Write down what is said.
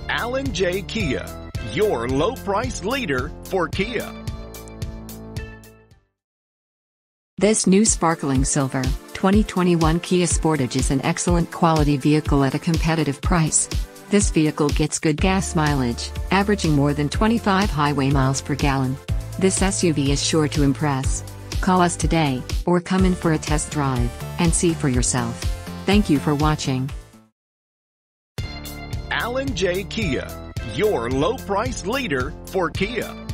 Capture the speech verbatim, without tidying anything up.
Alan J. Kia, your low price leader for Kia. This new sparkling silver twenty twenty-one Kia Sportage is an excellent quality vehicle at a competitive price. This vehicle gets good gas mileage, averaging more than twenty-five highway miles per gallon. This S U V is sure to impress. Call us today, or come in for a test drive, and see for yourself. Thank you for watching. Alan J. Kia, your low price leader for Kia.